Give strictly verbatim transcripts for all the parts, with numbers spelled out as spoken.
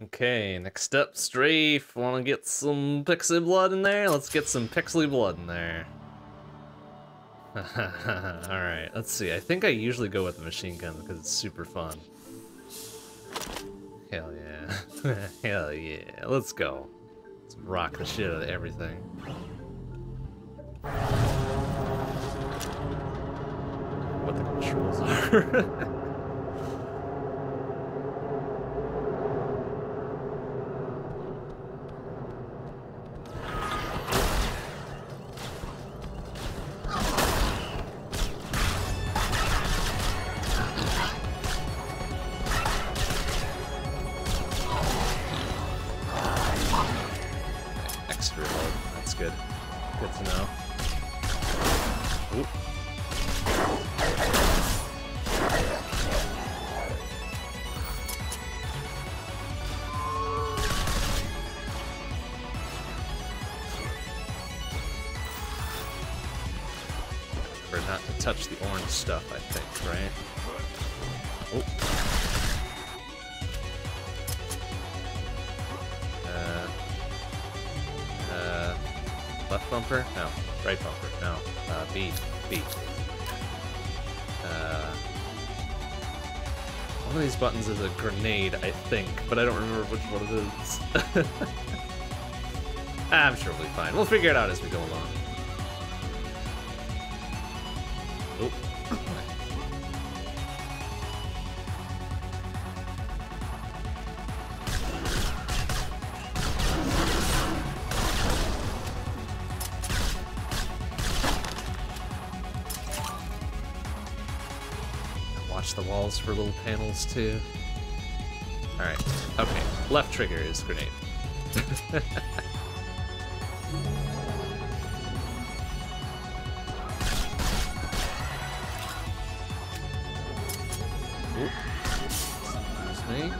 Okay, next up, Strafe. Wanna get some pixie blood in there? Let's get some pixely blood in there. Alright, let's see. I think I usually go with the machine gun because it's super fun. Hell yeah. Hell yeah. Let's go. Let's rock the shit out of everything. What the controls are. Touch the orange stuff, I think, right? Oh. Uh, uh, left bumper? No. Right bumper? No. Uh, B. B. Uh, one of these buttons is a grenade, I think, but I don't remember which one it is. I'm sure we'll be fine. We'll figure it out as we go along. The walls for little panels too. Alright, okay. Left trigger is grenade. Ooh. Excuse me.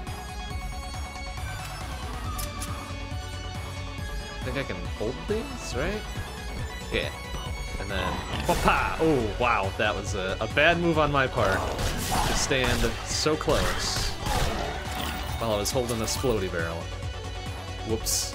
I think I can hold these, right? Yeah. And then, papa! Oh, wow, that was a, a bad move on my part. To stand so close while I was holding the Splody barrel. Whoops.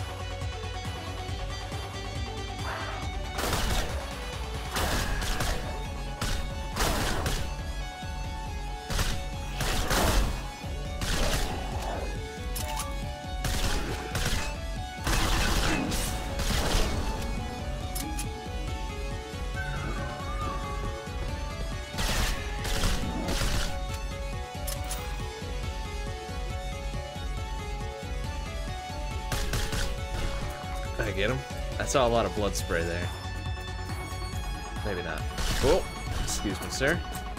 Get him? I saw a lot of blood spray there. Maybe not. Oh, excuse me, sir.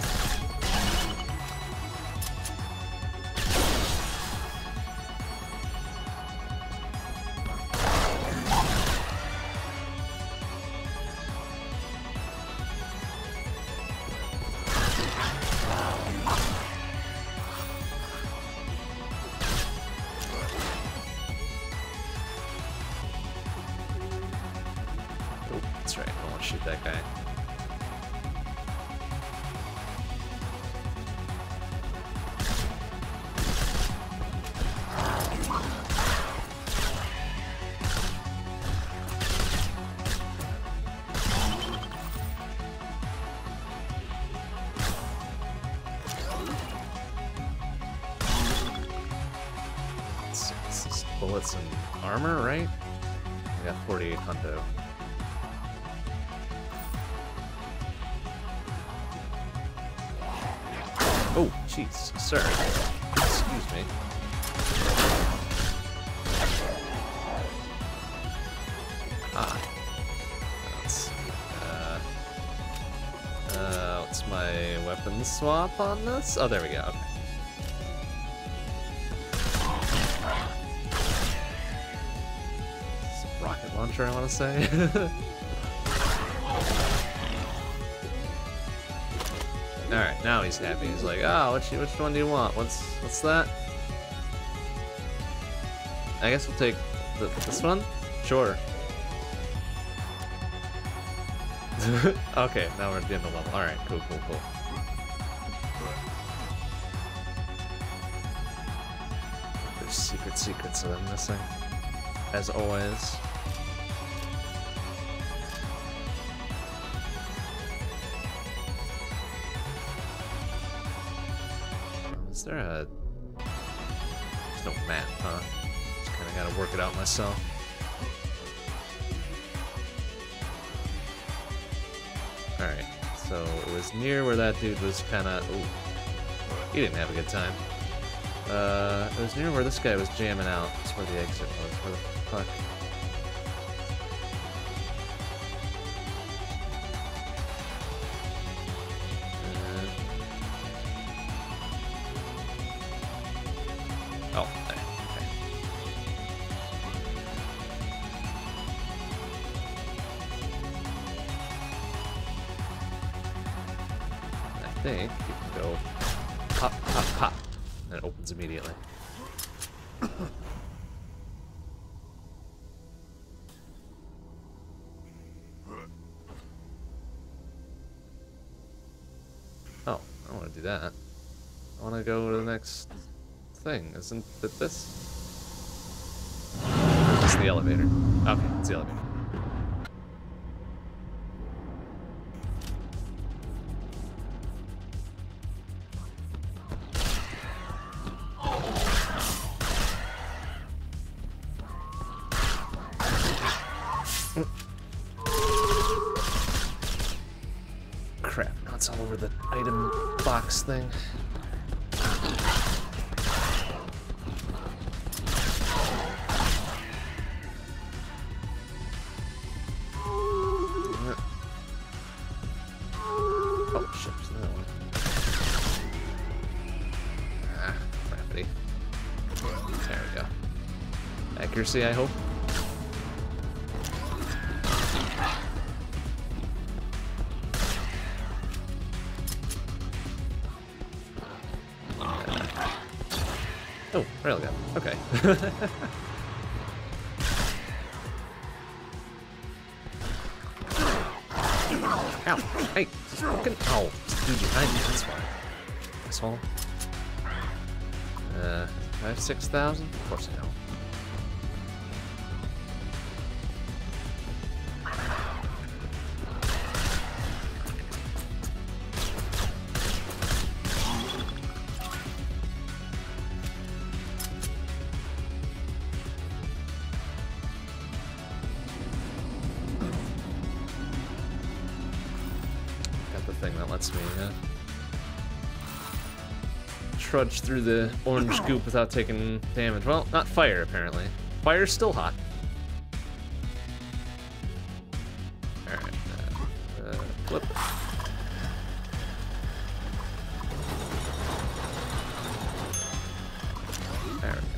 Bullets and armor, right? I got forty-eight hundo. Oh, jeez, sir. Excuse me. Ah. Let's see. Uh, uh, what's my weapon swap on this? Oh, there we go. Okay. Launcher, I want to say. All right, now he's happy. He's like, "Oh, which which one do you want? What's what's that?" I guess we'll take the, this one. Sure. Okay, now we're at the end of the level. All right, cool, cool, cool. secret secrets that I'm missing. As always. Is there a... There's no map, huh? Just kinda gotta work it out myself. Alright, so it was near where that dude was kinda... Ooh. He didn't have a good time. Uh, it was near where this guy was jamming out. That's where the exit was. Where the fuck? Uh, oh, there. Okay. I think you can go pop, pop, pop. And it opens immediately. Oh, I don't want to do that. I want to go to the next thing. Isn't it this? It's the elevator. Okay, it's the elevator. Crap, now it's all over the item box thing. Oh shit, there's another one. Ah, crappity. There we go. Accuracy, I hope. Oh, railgun. Okay. Ow! Hey! Just fucking. Ow! Dude behind me, that's fine. Asshole. Uh, five, six thousand? Of course I know. Thing that lets me uh, trudge through the orange goop without taking damage. Well, not fire, apparently. Fire's still hot. Alright. Uh, uh, flip. There we go.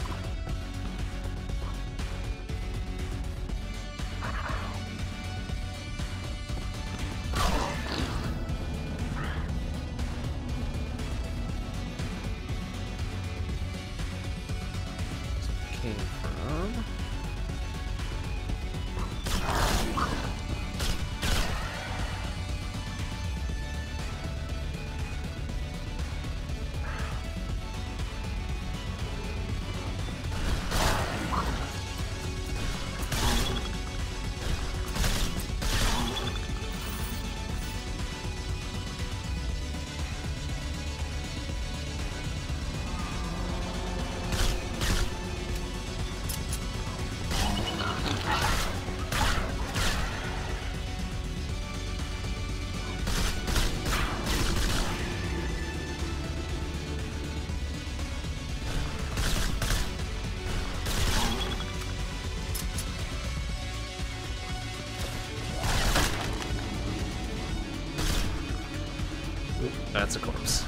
That's a corpse.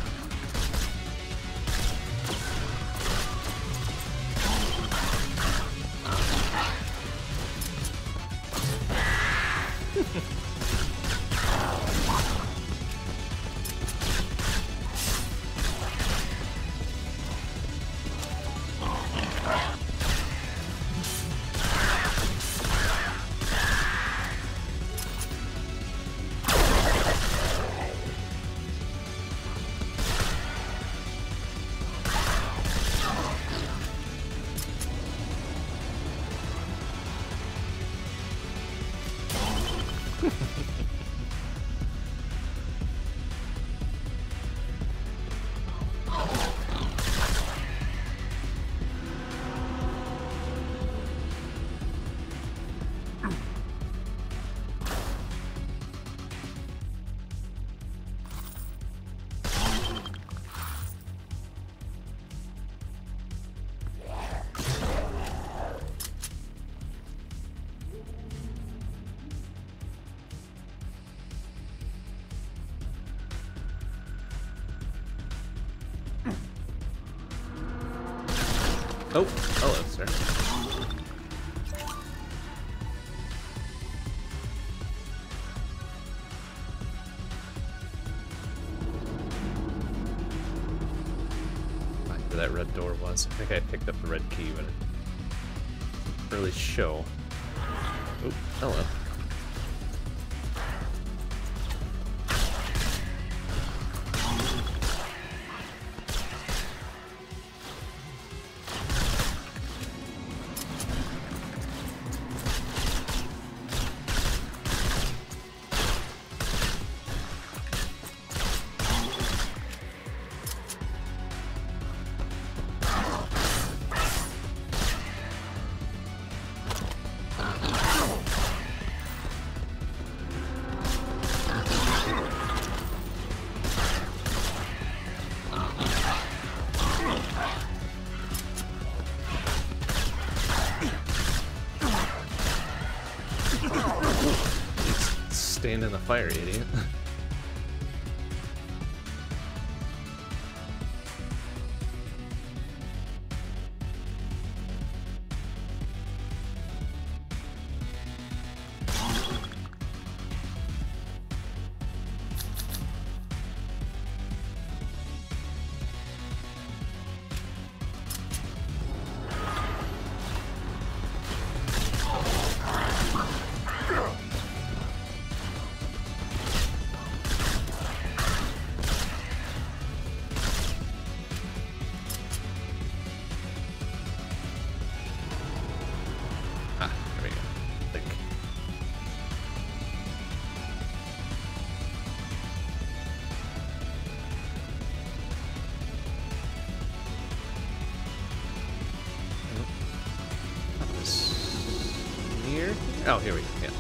Oh, hello, sir. Where that red door was. I think I picked up the red key, but it didn't really show. Oh, hello. Stand in the fire, idiot. Oh, here we go. Yeah.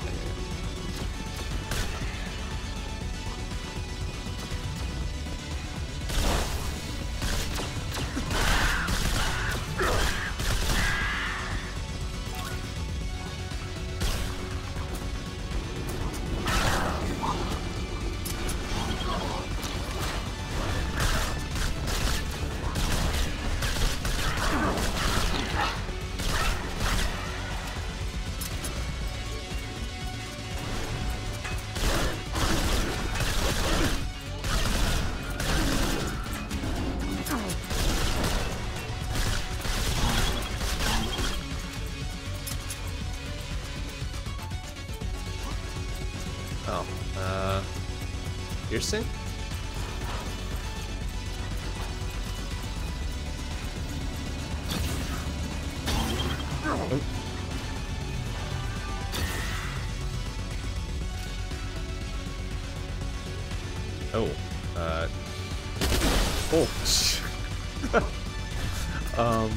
Oh, uh, piercing? Oh. Oh, uh, oh, um,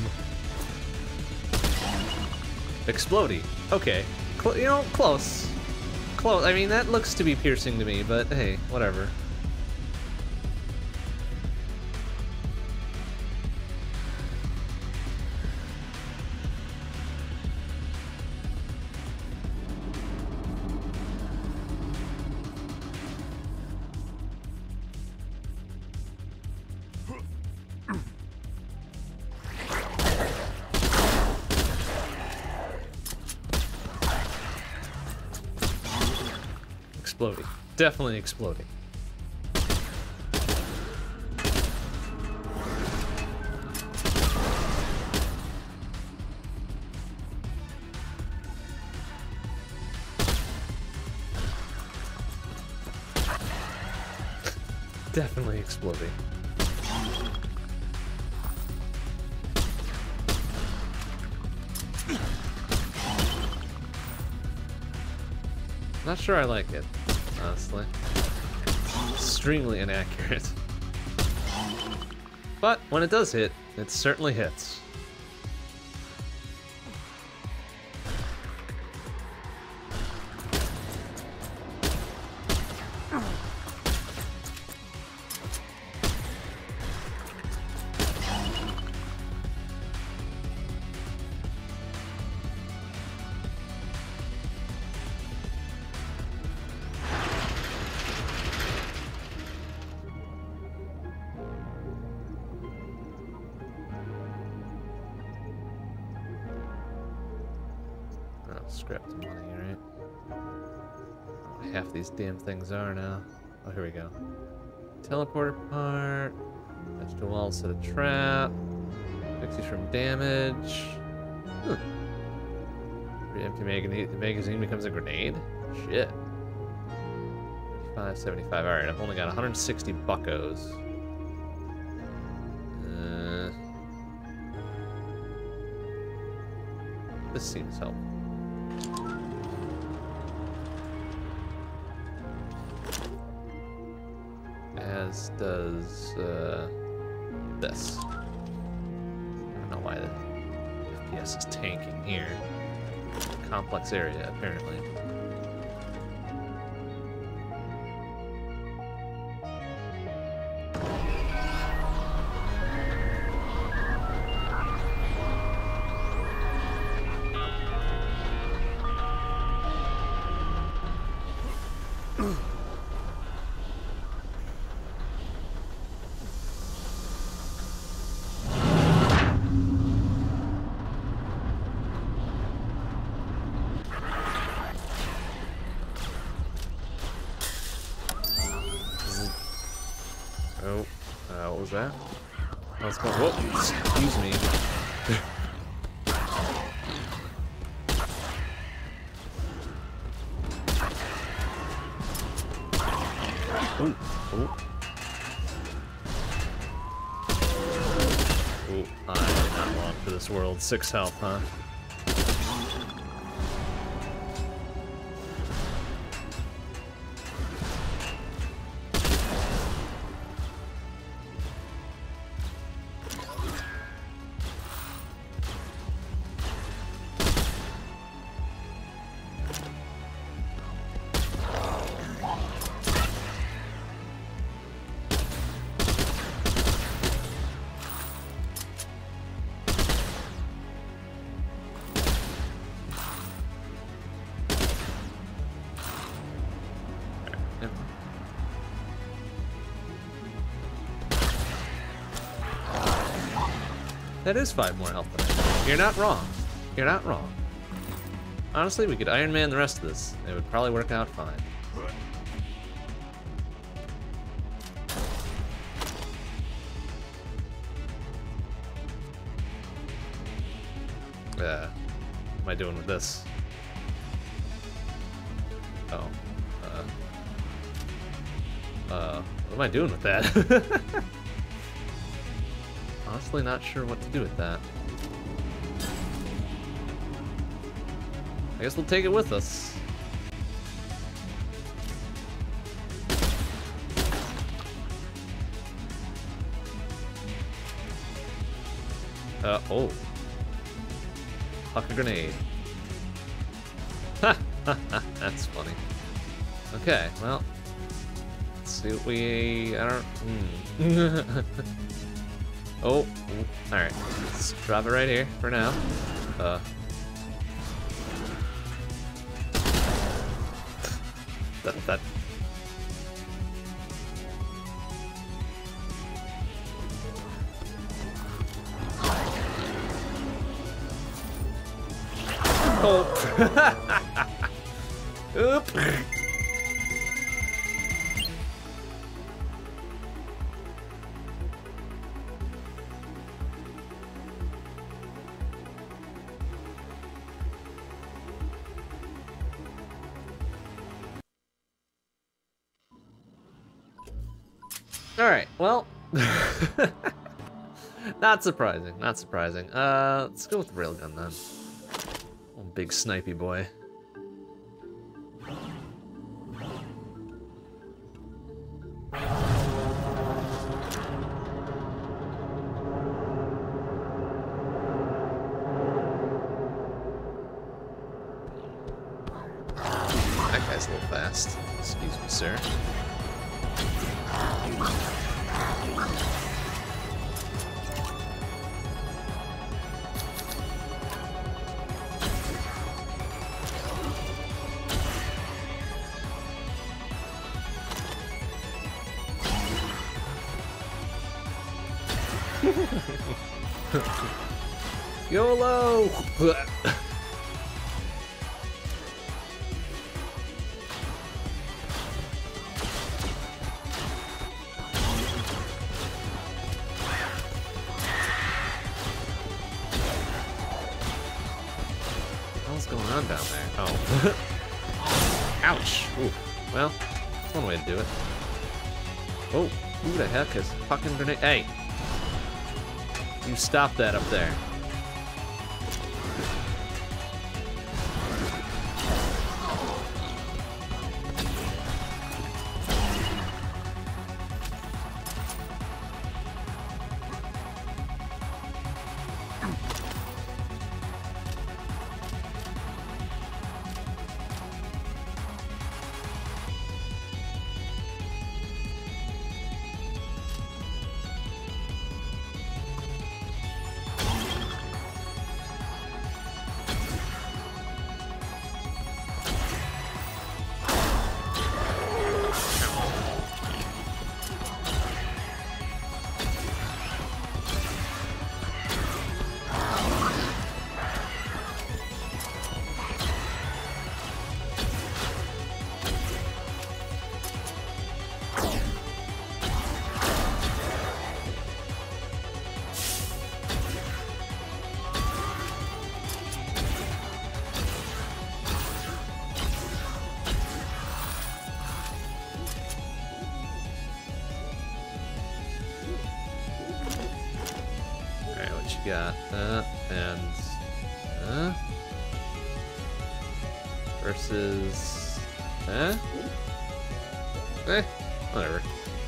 explodey. Okay, Cl you know, close. Close. I mean, that looks to be piercing to me, but hey, whatever. Exploding. Definitely exploding. Definitely exploding. Not sure I like it, honestly. Extremely inaccurate. But when it does hit, it certainly hits. scrap the money, right? I don't know what half these damn things are now. Oh, here we go. Teleporter part. Vegetable wall, set a trap. Fixes from damage. Hmm. Empty magazine, magazine becomes a grenade? Shit. fifty-five, seventy-five. Alright, I've only got one hundred sixty buckos. Uh, this seems helpful. As does uh, this. I don't know why the F P S is tanking here. Complex area, apparently. Oh, uh, what was that? Let's go. Whoa, excuse me. Oh, oh. Oh, I did not long for this world. Six health, huh? That is five more health than I did. You're not wrong. You're not wrong. Honestly, we could Iron Man the rest of this. It would probably work out fine. Uh, what am I doing with this? Oh. Uh. Uh, what am I doing with that? Honestly, not sure what to do with that. I guess we'll take it with us. Uh, oh. Huck a grenade. Ha! That's funny. Okay, well. Let's see what we... I don't... Hmm. Oh, alright. Let's drop it right here for now. Uh. That, that. Oh. Oop. Alright, well, not surprising, not surprising. Uh, let's go with the railgun then. Oh, big snipey boy. That guy's a little fast. Excuse me, sir. YOLO! hell's going on down there? Oh. Ouch! Ooh. Well, that's one way to do it. Oh, who the heck is fucking grenade? Hey! You stop that up there. Got that and uh, versus eh eh whatever.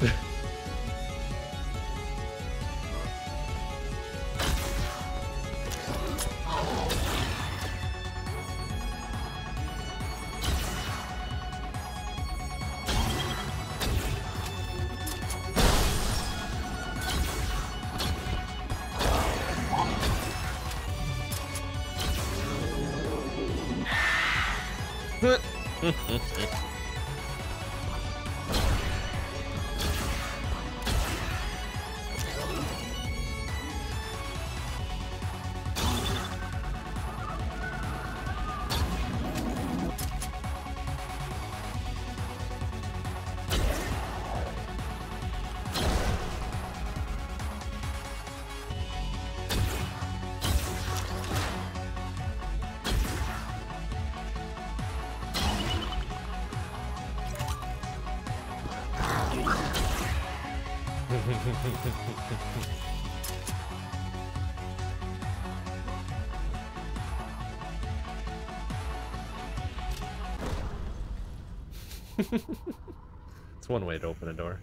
It's one way to open a door.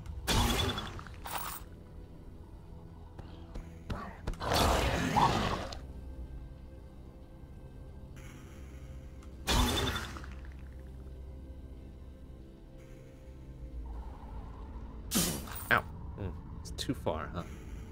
Ow. Mm, it's too far, huh?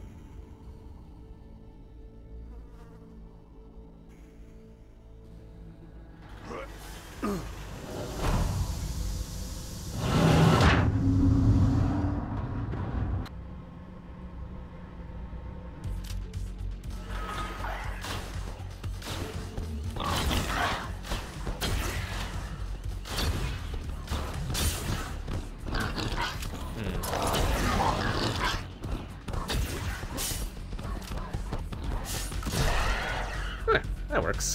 That works.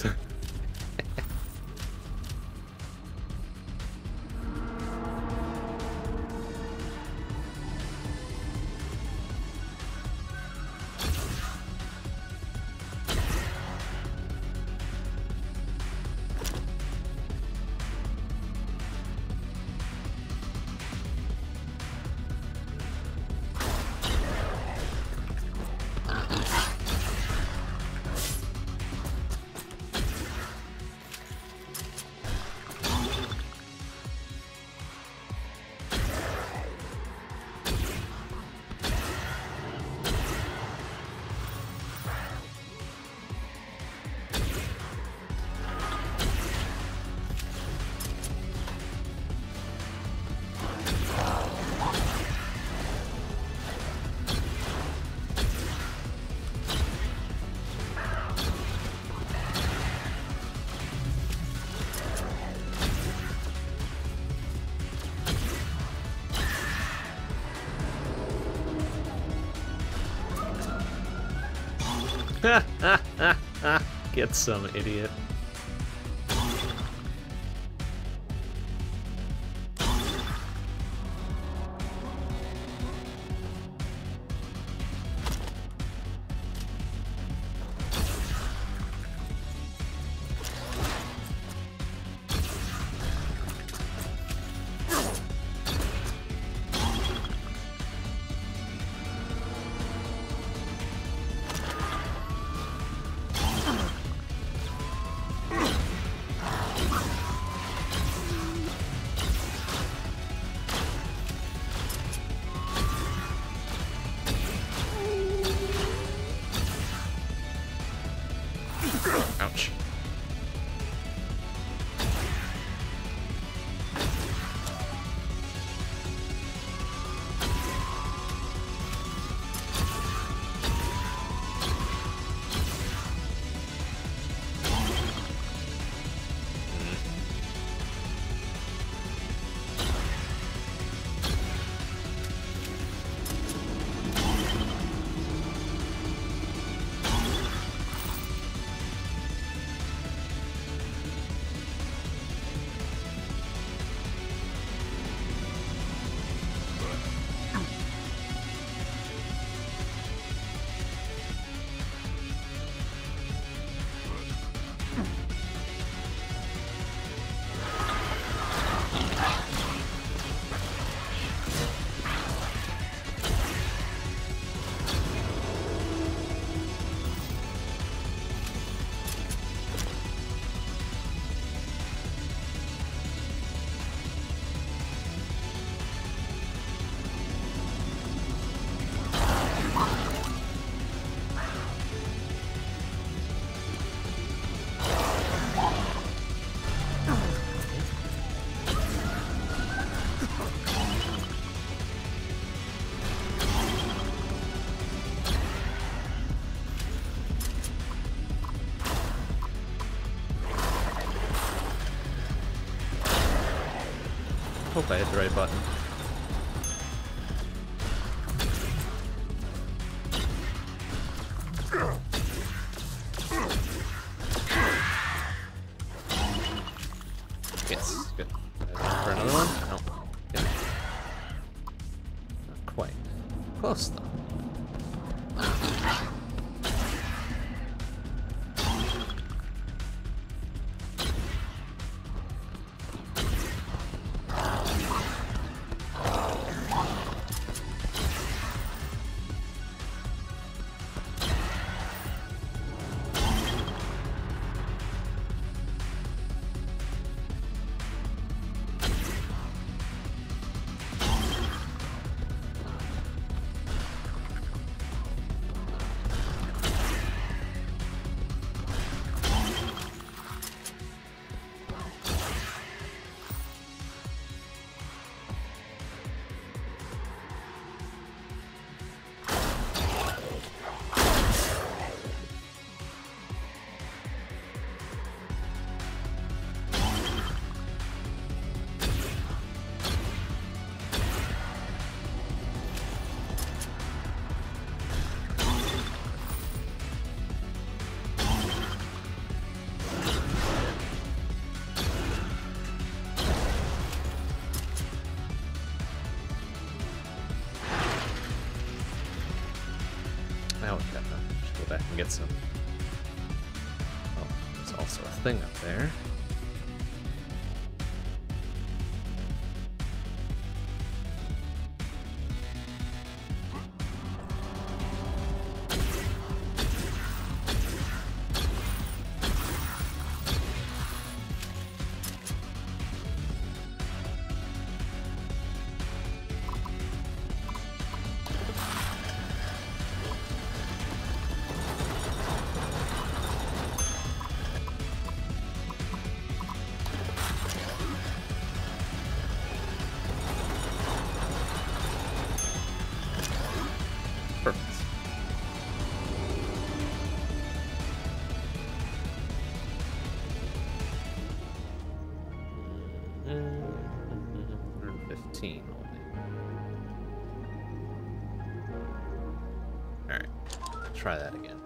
Get some, idiot. Ouch. Hope I hit the right button. Yes, good. For another one? No. Good. Not quite. Close though. Now we've got them. Should go back and get some. Oh, there's also a thing up there. fifteen only. Alright, try that again.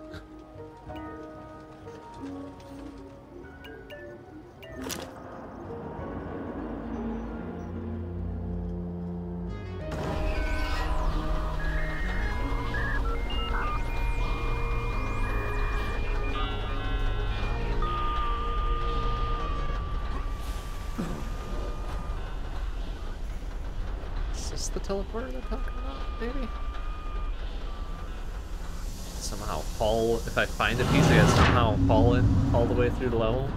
The teleporter they're talking about, maybe? Somehow fall, if I find a piece, I gotta somehow fall in all the way through the level.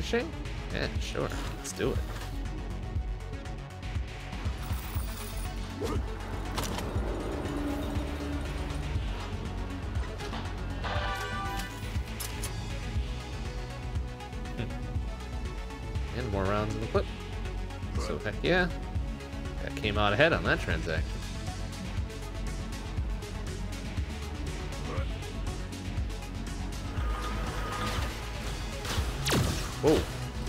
Ricochet? Yeah, sure. Let's do it. And more rounds in the clip. So heck yeah. That came out ahead on that transaction. Whoa.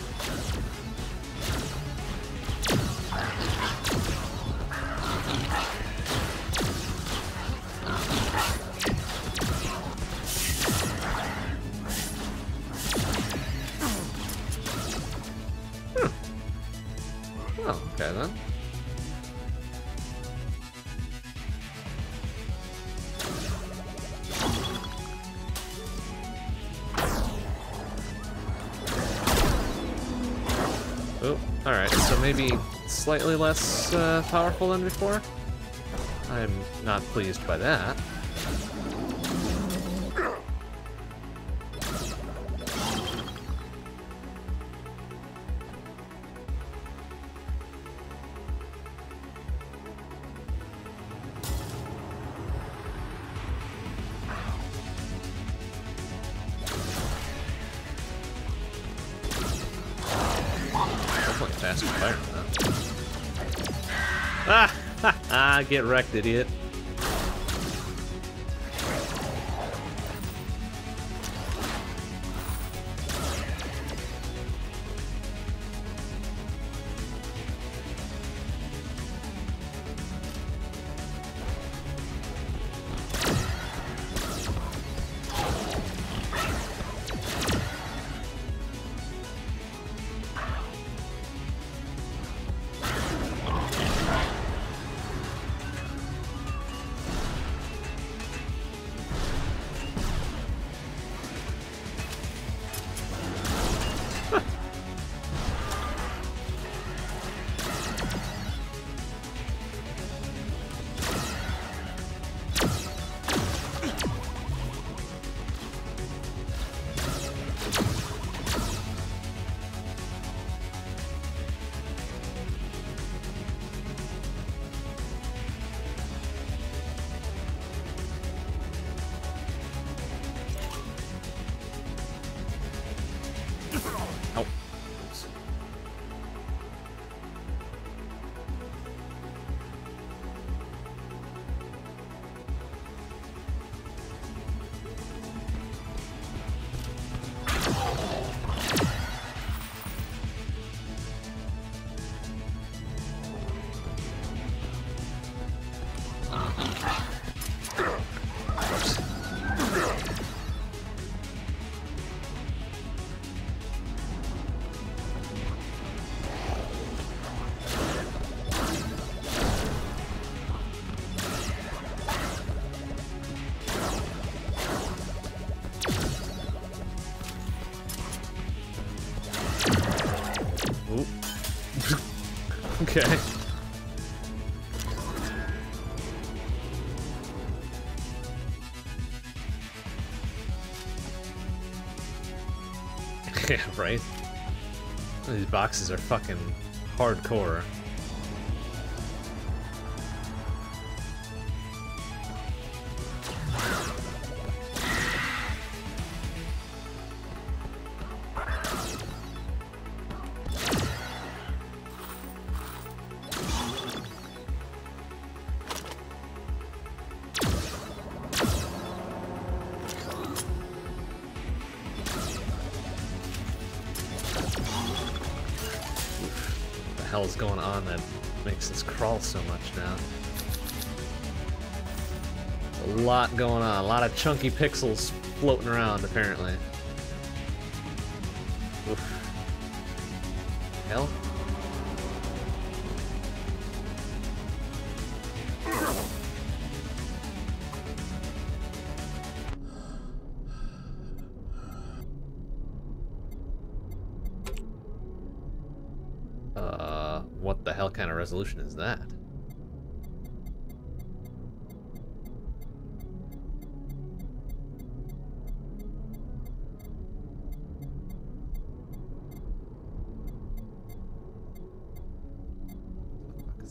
Hmm. Oh, okay then. Oh, alright, so maybe slightly less uh, powerful than before? I'm not pleased by that. Faster fire, huh? Ah! Ha, ha, get wrecked, idiot. Oh. Okay. Yeah, right? These boxes are fucking hardcore. Hell's going on that makes this crawl so much now. A lot going on, a lot of chunky pixels floating around apparently. Oof. Hell? What the hell kind of resolution is that?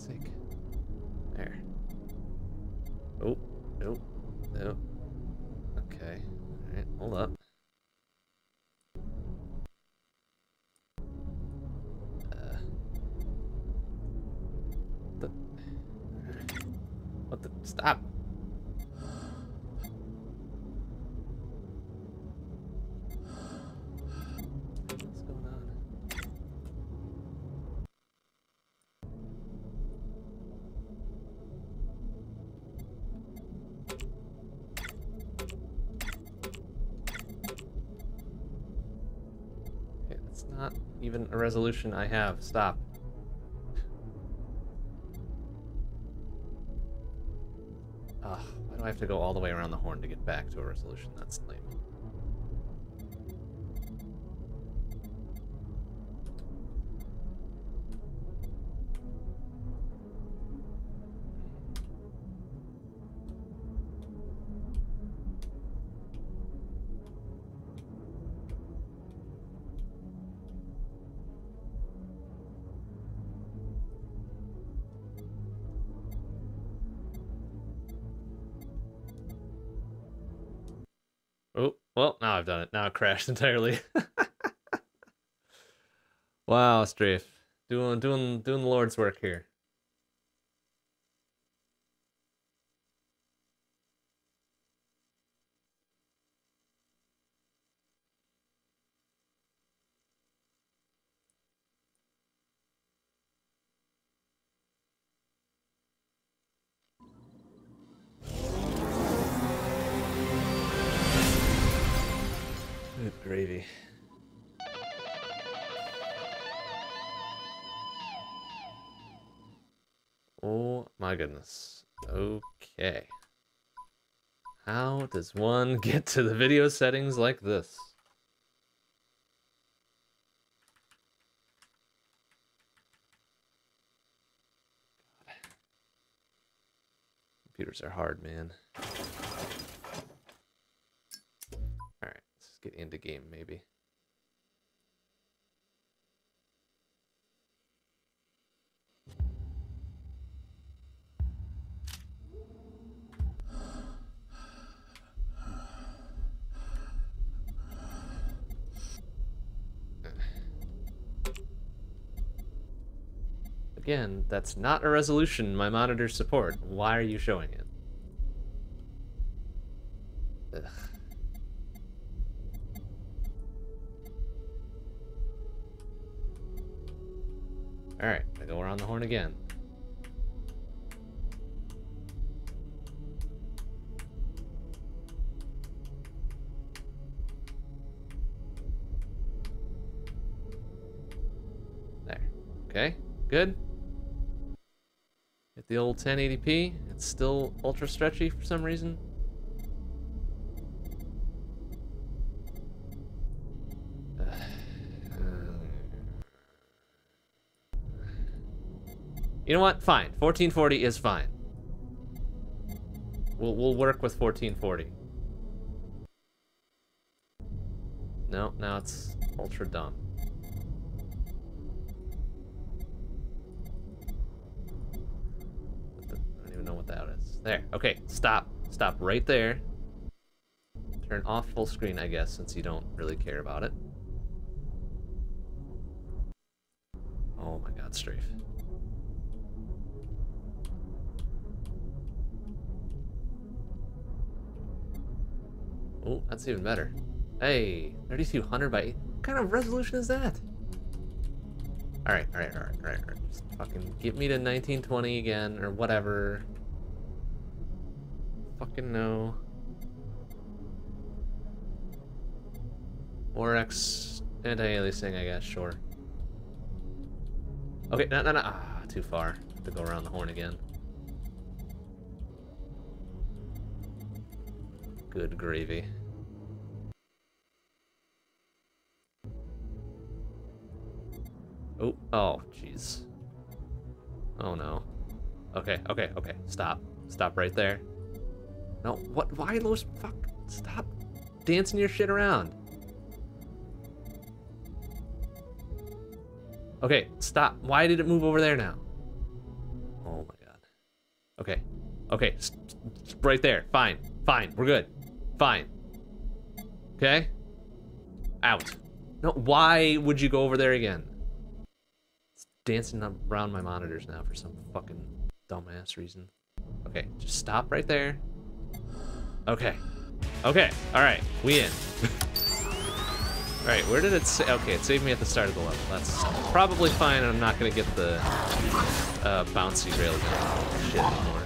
sake. There. Oh, nope, nope. Okay, alright, hold up. Uh, the, what the, stop. What's going on? Okay, that's not even a resolution I have. Stop. Ugh, why do I have to go all the way around the horn to get back to a resolution? That's lame. Oh, well, now I've done it. Now it crashed entirely. Wow, Strafe. Doing doing doing the Lord's work here. Good gravy. Oh my goodness. Okay. How does one get to the video settings like this? God. Computers are hard, man. Alright, let's get into game maybe. Again, that's not a resolution my monitors support. Why are you showing it? Ugh. Alright, I go around the horn again. There. Okay, good. At the old ten eighty p, it's still ultra stretchy for some reason. You know what? Fine. fourteen forty is fine. We'll we'll work with fourteen forty. No, now it's ultra dumb. I don't even know what that is. There. Okay, stop. Stop right there. Turn off full screen, I guess, since you don't really care about it. Oh my god, Strafe. Oh, that's even better. Hey, thirty-two hundred by eight. What kind of resolution is that? Alright, alright, alright, alright, alright. Just fucking get me to nineteen twenty again, or whatever. Fucking no. four X anti-aliasing, I guess, sure. Okay, no, no, no. Ah, too far. Have to go around the horn again. Good gravy. Oh, oh, jeez. Oh no. Okay, okay, okay. Stop. Stop right there. No, what? Why those fuck? Stop dancing your shit around. Okay, stop. Why did it move over there now? Oh my god. Okay. Okay. S right there. Fine. Fine. We're good. Fine. Okay? Out. No, why would you go over there again? It's dancing around my monitors now for some fucking dumbass reason. Okay, just stop right there. Okay. Okay. Alright. We in. Alright, where did it say? Okay, it saved me at the start of the level. That's probably fine, and I'm not gonna get the uh, bouncy railgun shit anymore.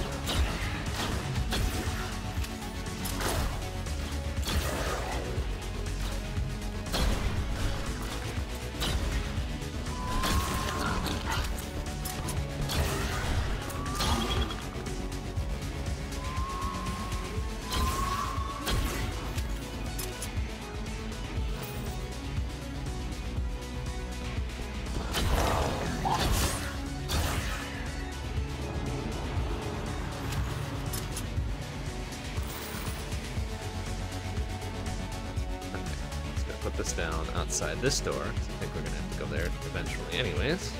Outside this door, 'cause I think we're gonna have to go there eventually anyways.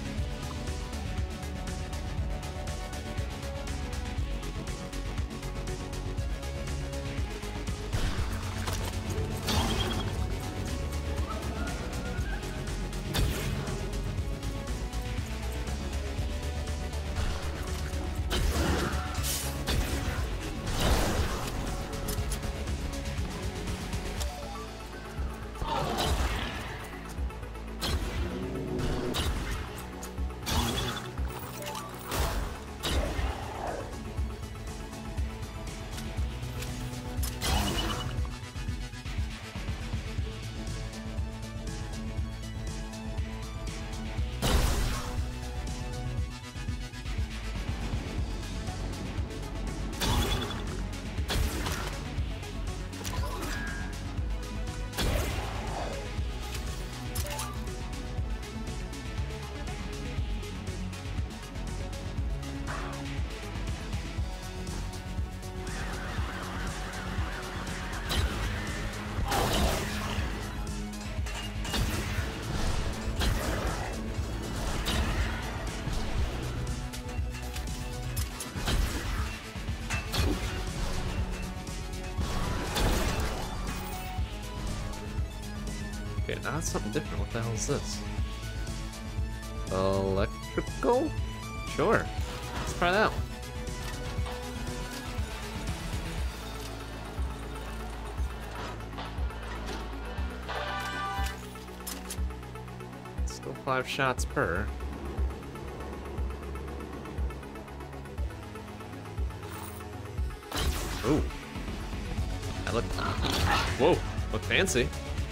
Okay, now it's something different. What the hell is this? Electrical? Sure. Let's try that one. Still five shots per. Ooh. That looked... Whoa, look fancy.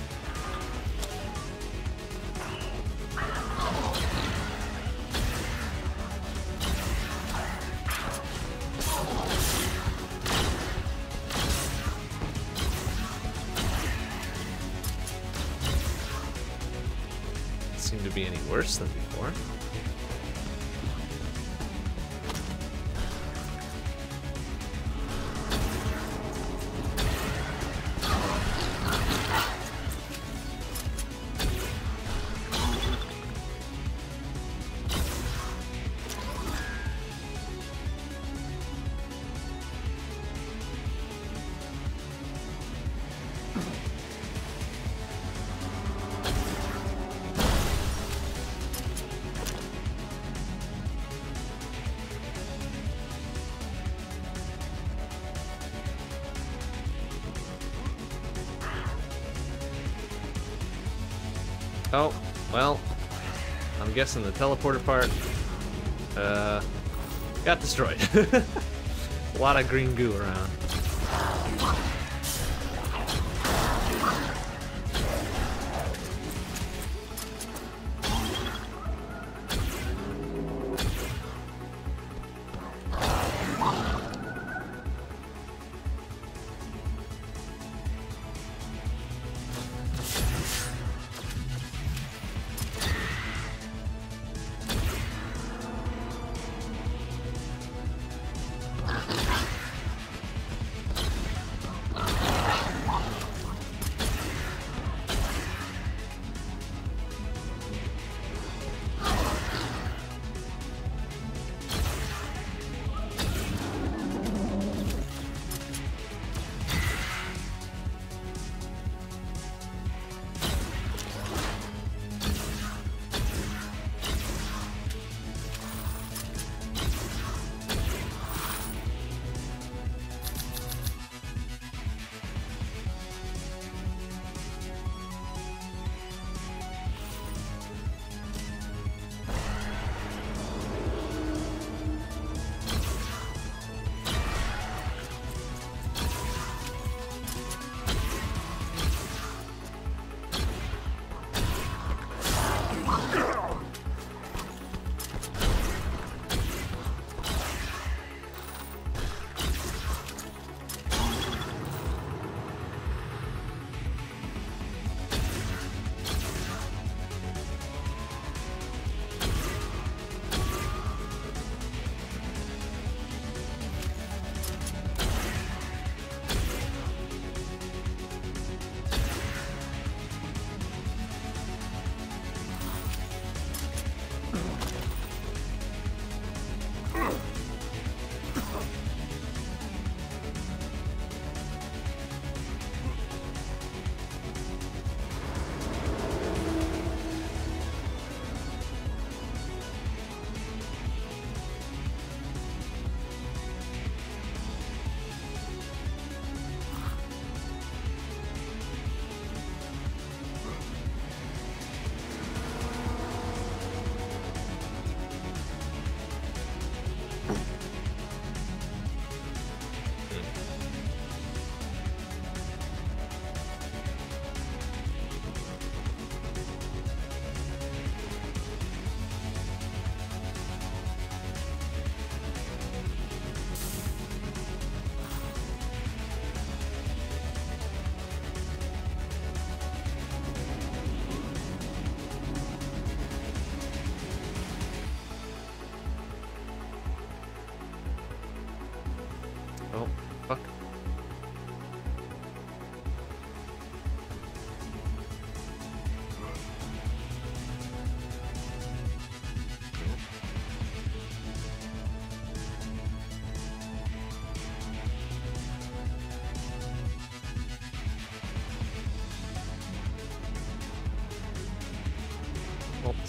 Seem to be any worse than before. Oh, well, I'm guessing the teleporter part uh, got destroyed. A lot of green goo around.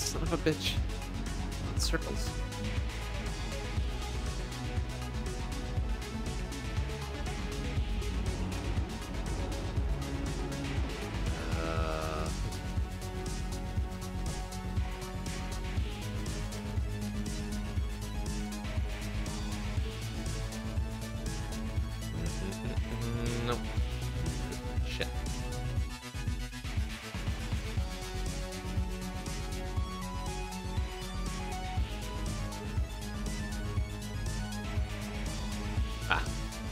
Son of a bitch. Circles. Uh... Nope. Shit. Ah.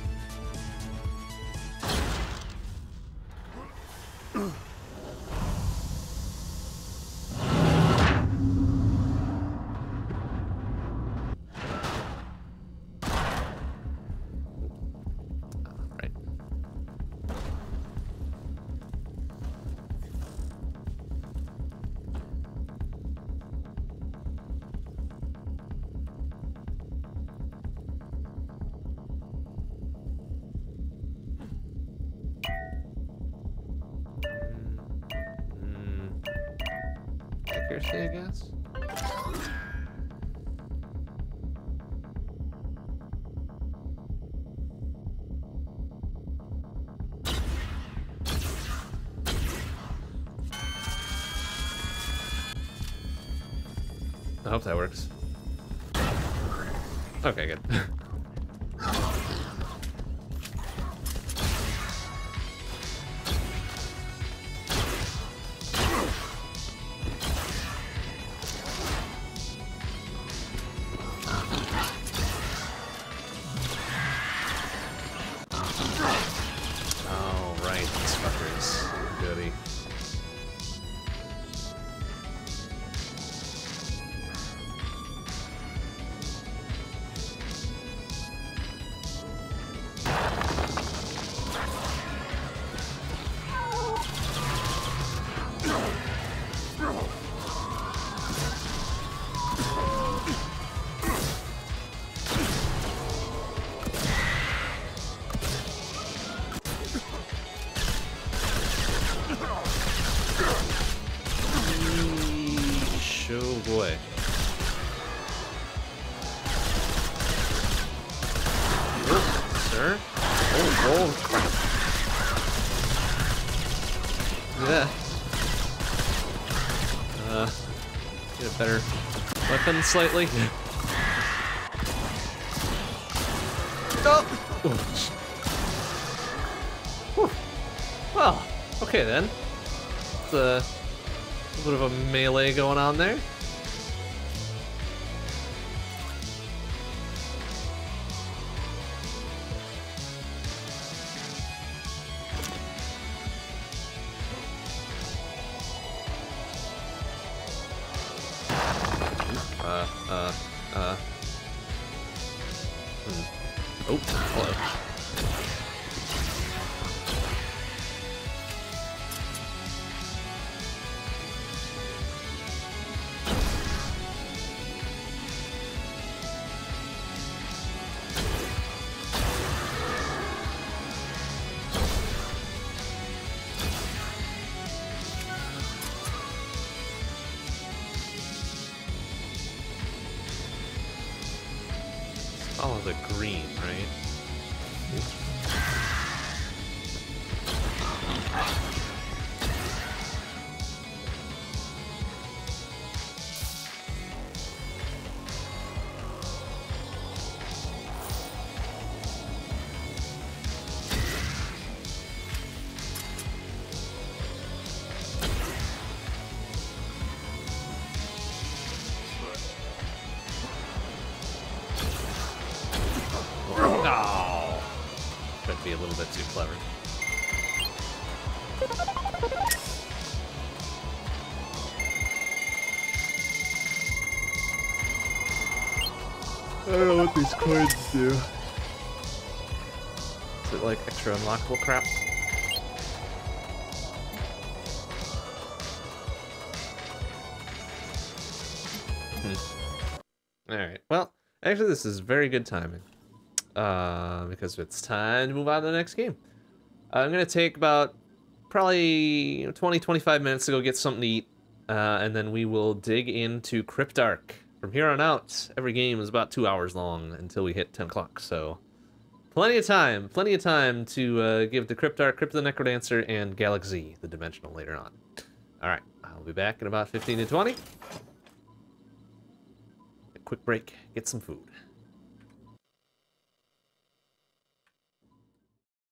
Right. Mm, accuracy, I guess? I hope that works. Okay, good. Oh, right, these fuckers. Goody. Oh boy. Oh, sir? Oh, oh, crap. Yeah. Uh, get a better weapon slightly. Oh! Whew. Well, okay then. It's a little bit of a melee going on there. Uh, uh, uh. Hmm. Oh, hello. Follow the green, right? Oh, could be a little bit too clever. I don't know what these coins do. Is it like extra unlockable crap? Hmm. Alright, well, actually this is very good timing. Uh, because it's time to move on to the next game. I'm gonna take about probably twenty, twenty-five minutes to go get something to eat. Uh, and then we will dig into Cryptarch. From here on out, every game is about two hours long until we hit ten o'clock, so... Plenty of time, plenty of time to uh, give to Cryptarch, Crypt of the Necrodancer, and Galaxy, the Dimensional, later on. Alright, I'll be back in about fifteen to twenty. A quick break, get some food.